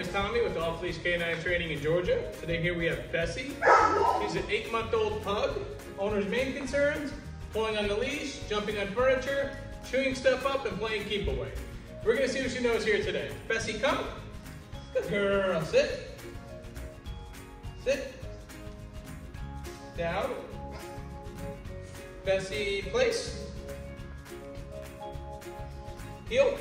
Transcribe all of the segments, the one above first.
Tommy with Off Leash K9 Training in Georgia. Today here we have Bessi. She's an 8-month-old pug. Owner's main concerns: pulling on the leash, jumping on furniture, chewing stuff up, and playing keep away. We're gonna see what she knows here today. Bessi, come. Good girl. Sit. Sit. Down. Bessi, place. Heel.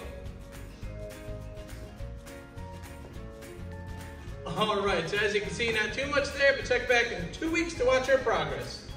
All right, so as you can see, not too much there, but check back in 2 weeks to watch our progress.